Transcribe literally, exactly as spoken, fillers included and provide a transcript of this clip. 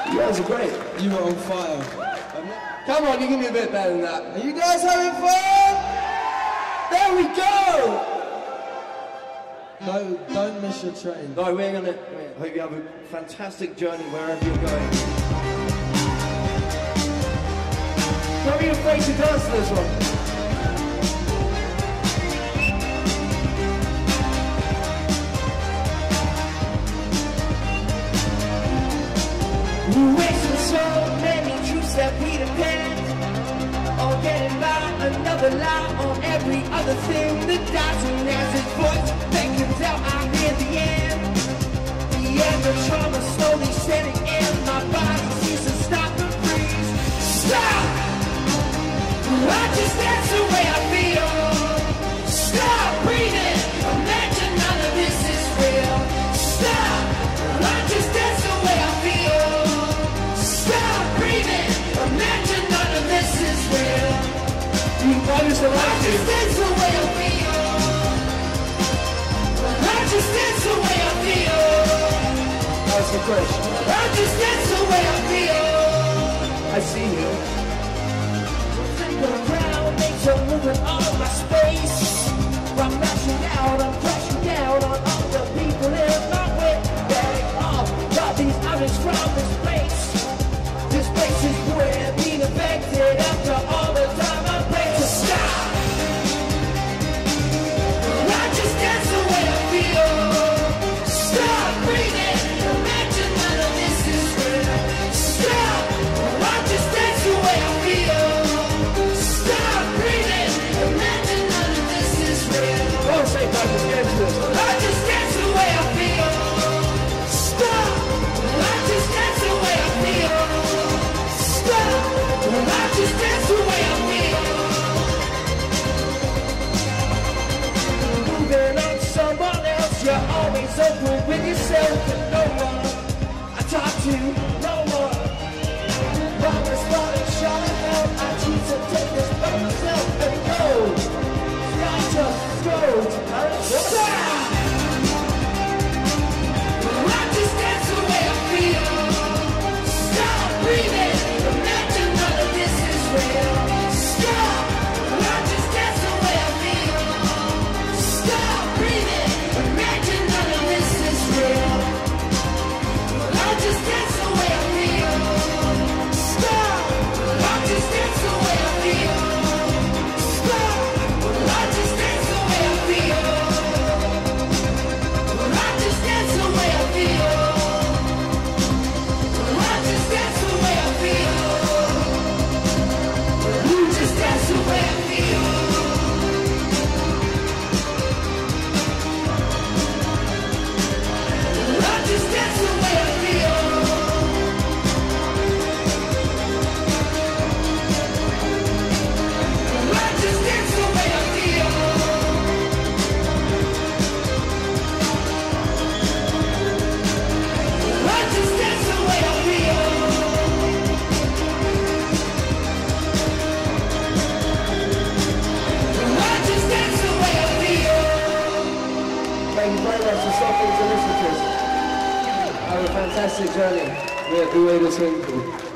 You guys are great. You were on fire. Come on, you can do a bit better than that. Are you guys having fun? There we go! No, don't miss your train. No, we're gonna, I hope you have a fantastic journey wherever you're going. Don't be afraid to dance to this one. We wasted so many truths that we depend on getting by, another lie on every other thing that dies, and as its voice beckons out, I hear the end. The end of trauma slowly setting in. My body seems to stop and freeze. Stop! I just dance the way I feel. Stop breathing. Imagine none of this is real. Stop! I just dance the way I feel. Stop breathing. Imagine none of this is real. You always I just dance the way I feel. I just dance the way I feel. That's the question. I just dance the way I feel. I see you. Thinking around, makes a moving all of my space. I'm mashing out, I'm crashing down on all the people in my way. Getting off, got these others from this place. This place is where being affected after all the time I played to stop. I just dance the way I feel. Stop breathing. Imagine none of this is real. Stop. I just dance the way I feel. Stop breathing. Imagine none of this is real. Don't say I just dance this. I just dance the way I feel. Stop. I just dance the way I feel. Stop. I just dance the way I feel. Moving on to someone else. You're always open with yourself, but no one I talk to, no one. Promise running, shouting out. I choose to take this by myself and go. Not just go. Stop. I just dance the way I feel. Stop breathing. Imagine none of this is real. Stop. I just dance the way I feel. Stop breathing. Imagine none of this is real. I just dance the way I feel. Stop. I just dance the way I feel. Stop. I just dance the way I feel. I just dance the way I feel. I just dance the way I feel. You just dance the way I feel. I just dance the way I feel. I just dance the way I feel. I just dance the way I feel. I just dance the way I feel. Thank you very much for stopping to listen to us. Have a fantastic journey. We are the way to swing.